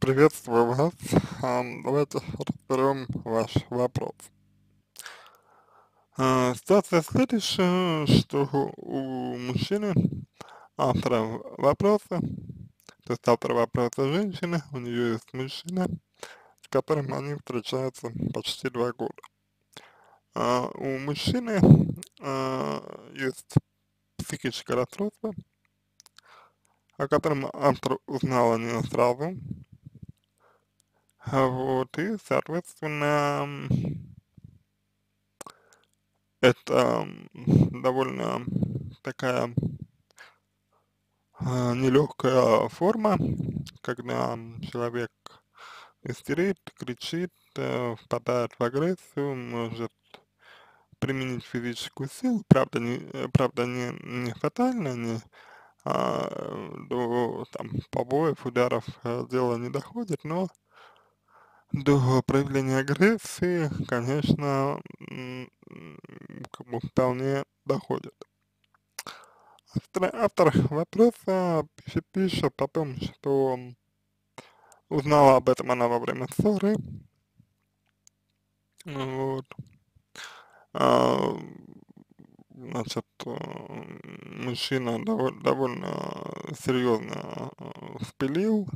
Приветствую вас. Давайте разберем ваш вопрос. Ситуация следующая, что у мужчины, автора вопроса, то есть автора вопроса женщины, у нее есть мужчина, с которым они встречаются почти 2 года. У мужчины есть психическое расстройство, о котором автор узнал о нее сразу, вот, и, соответственно, это довольно такая нелегкая форма, когда человек истерит, кричит, впадает в агрессию, может применить физическую силу, правда не фатально, не до там побоев, ударов дело не доходит, но до проявления агрессии, конечно, как бы вполне доходит. Автор вопроса пишет о том, что узнала об этом она во время ссоры, вот, а, значит, мужчина довольно серьезно вспылил,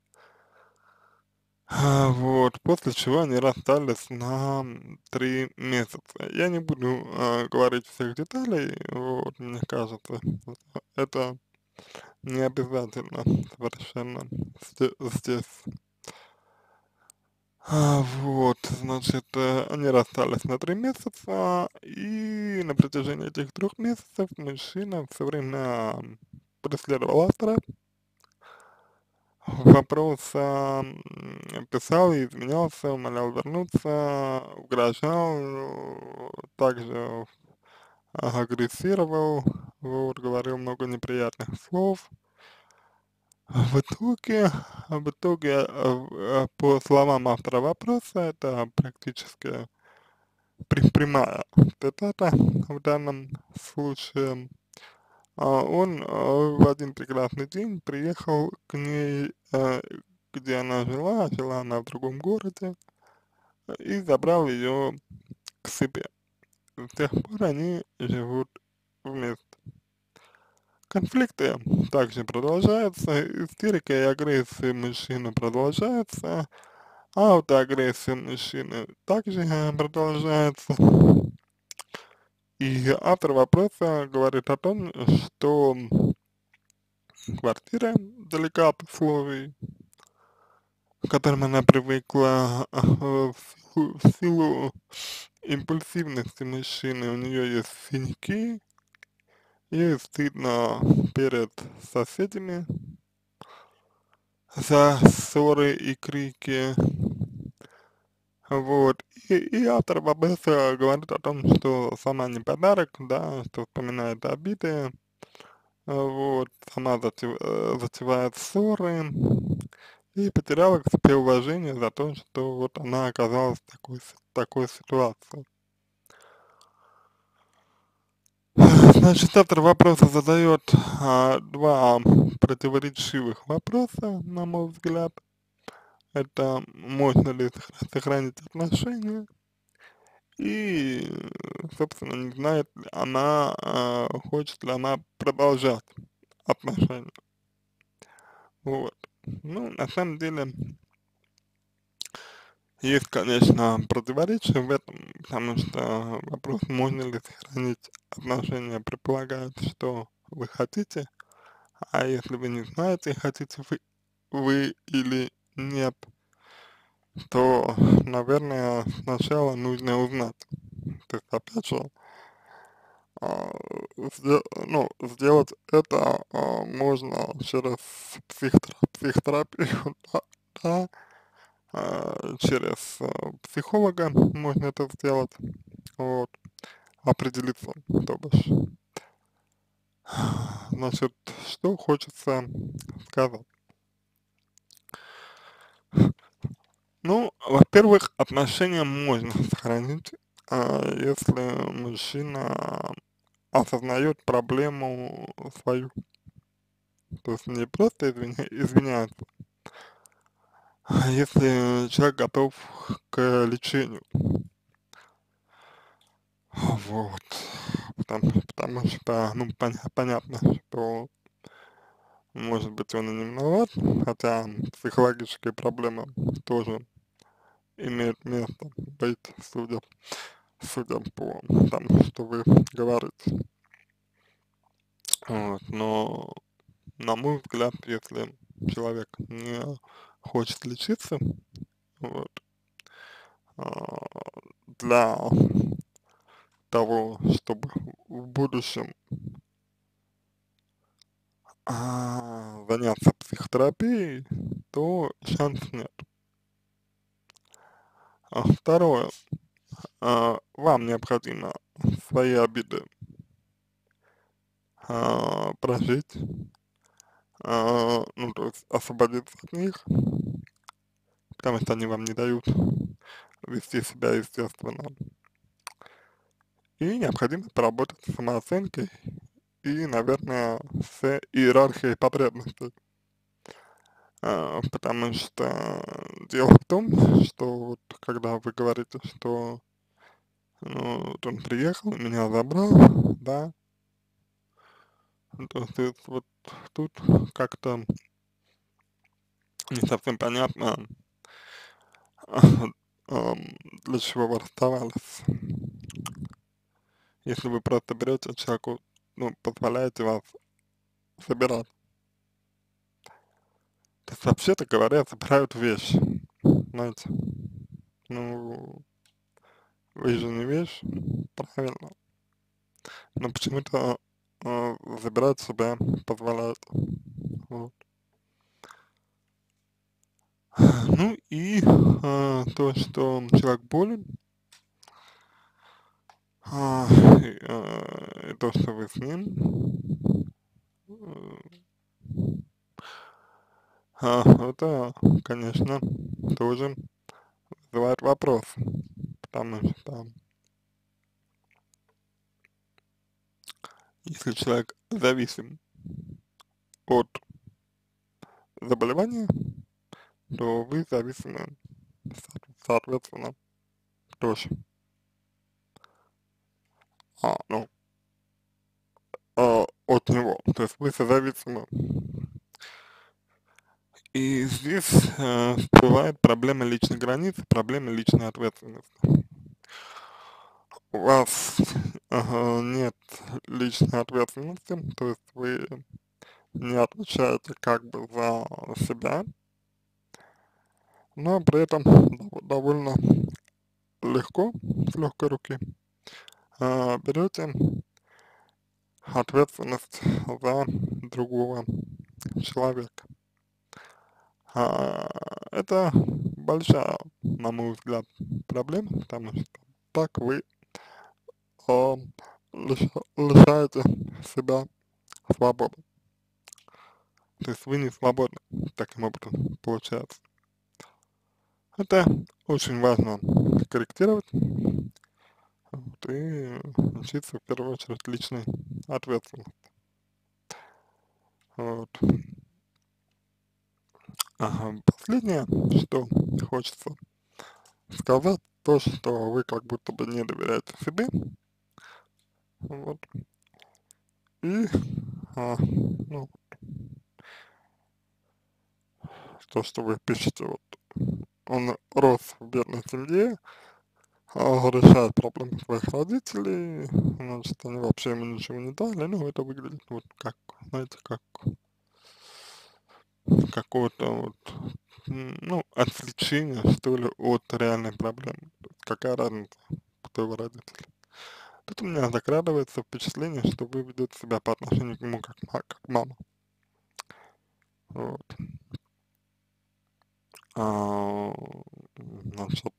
вот, после чего они расстались на 3 месяца. Я не буду говорить всех деталей, вот, мне кажется, это не обязательно совершенно здесь. Вот, значит, они расстались на 3 месяца, и на протяжении этих 3 месяцев мужчина все время преследовал автора. Вопрос писал и изменялся, умолял вернуться, угрожал, также агрессировал, вот, говорил много неприятных слов. В итоге, по словам автора вопроса, это практически прямая цитата в данном случае. Он в один прекрасный день приехал к ней, где она жила она в другом городе, и забрал ее к себе. С тех пор они живут вместе. Конфликты также продолжаются, истерика и агрессия мужчины продолжаются, аутоагрессия мужчины также продолжается. И автор вопроса говорит о том, что квартира далека от условий, к которым она привыкла, в силу импульсивности мужчины. У нее есть синяки, ей стыдно перед соседями за ссоры и крики. Вот. И автор вопроса говорит о том, что сама не подарок, да, что вспоминает обиды, вот, сама затевает ссоры и потеряла к себе уважение за то, что вот она оказалась в такой ситуации. Значит, автор вопроса задает 2 противоречивых вопроса, на мой взгляд. Это можно ли сохранить отношения и, собственно, не знает ли она, хочет ли она продолжать отношения. Вот. Ну, на самом деле, есть, конечно, противоречия в этом, потому что вопрос, можно ли сохранить отношения, предполагает, что вы хотите, а если вы не знаете, хотите вы или нет, то, наверное, сначала нужно узнать. То есть, опять же, а, ну, сделать это можно через психотерапию, да, через психолога можно это сделать, вот, определиться, то бишь. Значит, что хочется сказать. Ну, во-первых, отношения можно сохранить, если мужчина осознает проблему свою, то есть не просто извиняется, если человек готов к лечению. Вот. Потому что, ну, понятно, что, может быть, он и не виноват, хотя психологические проблемы тоже имеют место быть, судя по тому, что вы говорите. Вот. Но, на мой взгляд, если человек не хочет лечиться, вот, а, для того, чтобы в будущем заняться психотерапией, то шансов нет. Второе, вам необходимо свои обиды прожить, ну, то есть освободиться от них, потому что они вам не дают вести себя естественно. И необходимо поработать с самооценкой и, наверное, с иерархией потребностей. Потому что дело в том, что вот когда вы говорите, что ну, вот он приехал, меня забрал, да, то есть вот тут как-то не совсем понятно, ам, для чего вы расставались. Если вы просто берете человеку, ну, позволяете вас собирать. То есть вообще-то говоря, забирают вещи, знаете. Ну, вы же не вещь, правильно. Но почему-то забирать себя позволяют. Вот. Ну и то, что человек болен, и то, что вы с ним, э, это, конечно, тоже вызывает вопрос, потому что если человек зависим от заболевания, то вы зависимы, соответственно, тоже. Ну, от него, то есть вы созависимы. И здесь всплывает проблема личной границы, проблема личной ответственности. У вас нет личной ответственности, то есть вы не отвечаете как бы за себя, но при этом довольно легко, с легкой руки, берете ответственность за другого человека. А, это большая, на мой взгляд, проблема, потому что так вы а, лишаете себя свободы. То есть вы не свободны, таким образом получается. Это очень важно корректировать, вот, и учиться в первую очередь личной ответственности. Вот. Последнее, что хочется сказать, то, что вы как будто бы не доверяете себе, вот, и, ну, то, что вы пишете, вот, он рос в бедной семье, решает проблемы своих родителей, значит, они вообще ему ничего не дали, ну, это выглядит вот как, знаете, как какое-то вот, ну, отвлечение, что ли, от реальной проблемы. Какая разница, кто его родители. Тут у меня закрадывается впечатление, что вы ведете себя по отношению к нему как, как мама. Вот. А, значит,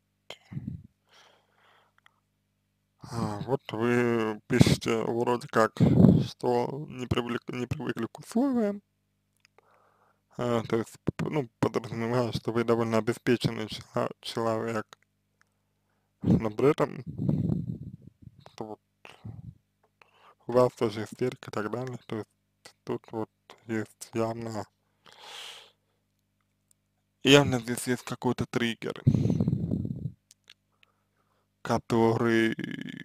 вот вы пишете вроде как, что не привыкли к условиям, то есть, ну, подразумеваю, что вы довольно обеспеченный человек, но при этом что вот у вас тоже истерика и так далее, то есть тут вот есть явно явно здесь есть какой-то триггер, который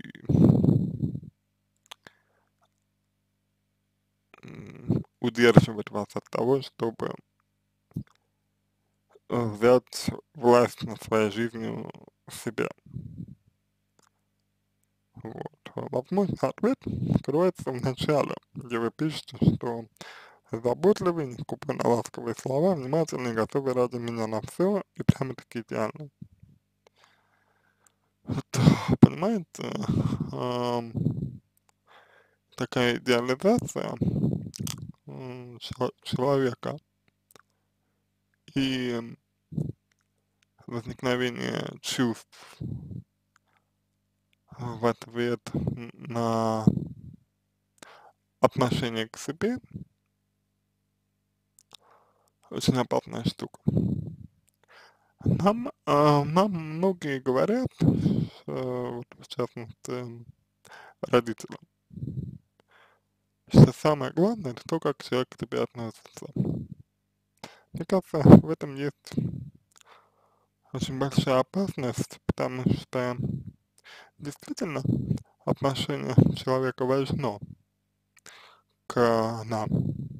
удерживает вас от того, чтобы взять власть над своей жизнью в себе. Вот. Возможно, ответ кроется в начале, где вы пишете, что заботливый, не скупой на ласковые слова, внимательный, готовый ради меня на все и прямо-таки идеальный. Вот, понимаете, ам, такая идеализация человека и возникновение чувств в ответ на отношение к себе очень опасная штука. Нам многие говорят, вот в частности родителям, что самое главное это то, как человек к тебе относится. Мне кажется, в этом есть очень большая опасность, потому что действительно отношение человека важно к нам,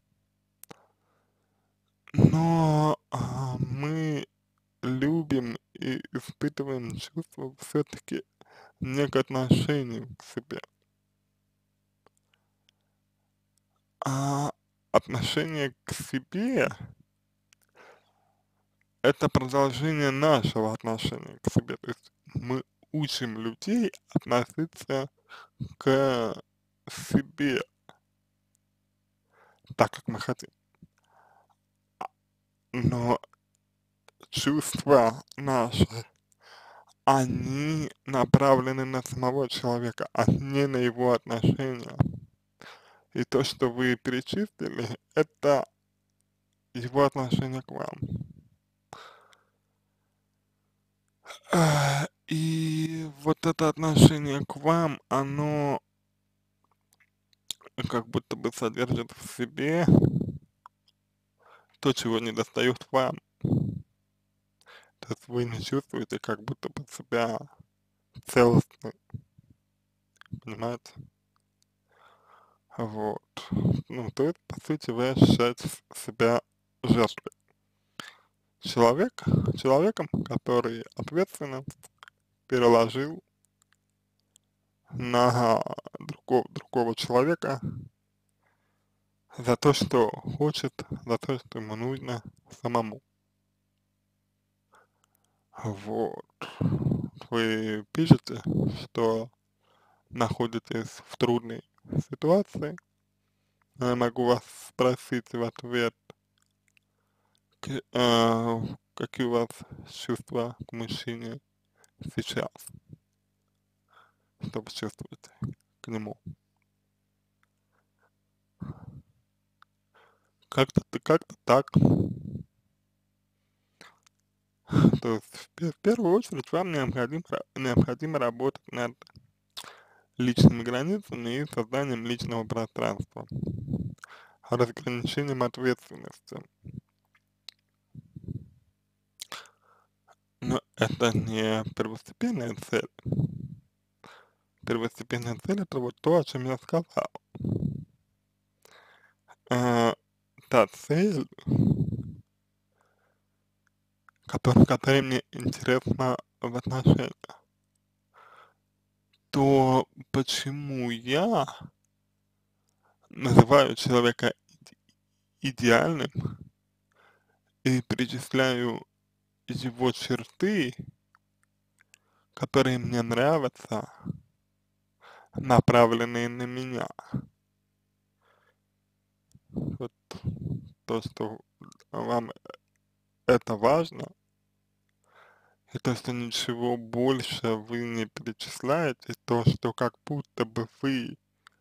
но мы любим и испытываем чувства все-таки не к отношению к себе, а отношение к себе это продолжение нашего отношения к себе. То есть мы учим людей относиться к себе так, как мы хотим. Но чувства наши, они направлены на самого человека, а не на его отношения. И то, что вы перечислили, это его отношение к вам. И вот это отношение к вам, оно как будто бы содержит в себе то, чего недостает вам. То есть вы не чувствуете как будто бы себя целостно, понимаете? Вот. Ну, то есть, по сути, вы ощущаете себя жертвой. Человеком, который ответственность переложил на другого человека за то, что хочет, за то, что ему нужно самому. Вот. Вы пишете, что находитесь в трудной ситуации. Я могу вас спросить в ответ, какие у вас чувства к мужчине сейчас, что вы чувствуете к нему. Как-то так. То есть в первую очередь вам необходимо работать над личными границами и созданием личного пространства, разграничением ответственности. Но это не первостепенная цель. Первостепенная цель это вот то, о чем я сказал. Та цель, которая мне интересна в отношениях, то почему я называю человека идеальным и перечисляю его черты, которые мне нравятся, направленные на меня. Вот то, что вам это важно, и то, что ничего больше вы не перечисляете, то, что как будто бы вы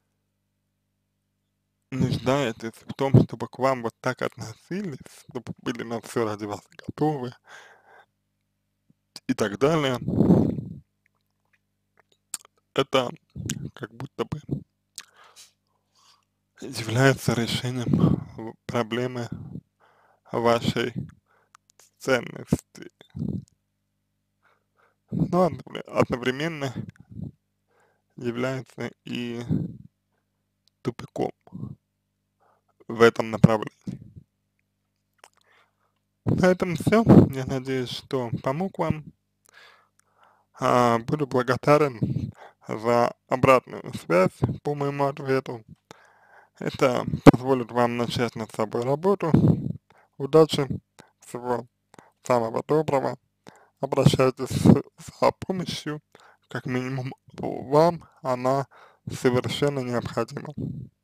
нуждаетесь в том, чтобы к вам вот так относились, чтобы были на все ради вас готовы и так далее, это как будто бы является решением проблемы вашей ценности, но одновременно является и тупиком в этом направлении. На этом все. Я надеюсь, что помог вам. Буду благодарен за обратную связь по моему ответу. Это позволит вам начать над собой работу. Удачи, всего самого доброго. Обращайтесь за помощью, как минимум вам она совершенно необходима.